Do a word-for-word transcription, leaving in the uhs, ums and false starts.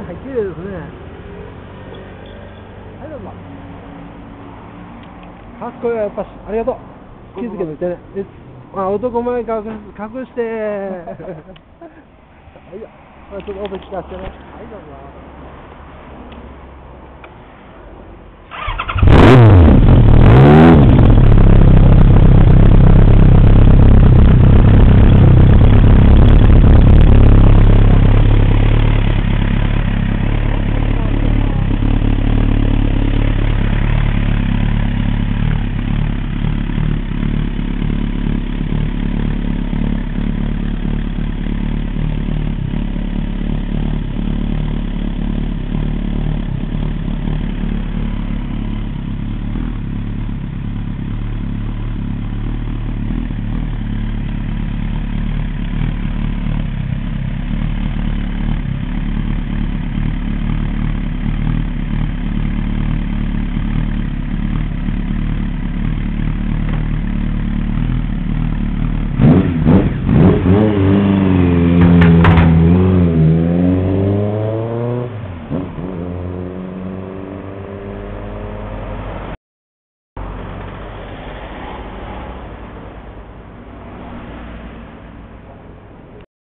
はい、綺麗ですね。はい、どうぞ。かっこいい、やっぱし、ありがとう。気づけててね。であ、男前隠し、隠して。はいよ。ちょっと音聞かせてね。はい、どうぞ。